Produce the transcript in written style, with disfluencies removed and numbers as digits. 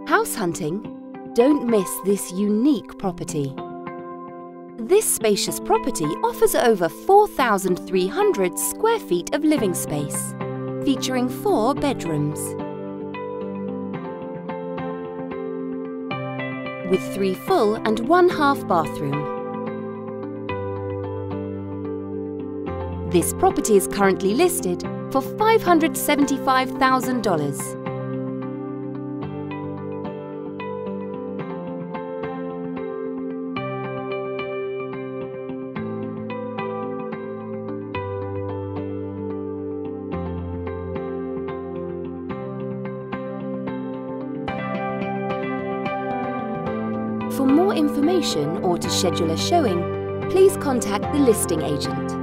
House hunting? Don't miss this unique property. This spacious property offers over 4,300 square feet of living space, featuring 4 bedrooms, with 3 full and 1 half bathroom. This property is currently listed for $575,000. For more information or to schedule a showing, please contact the listing agent.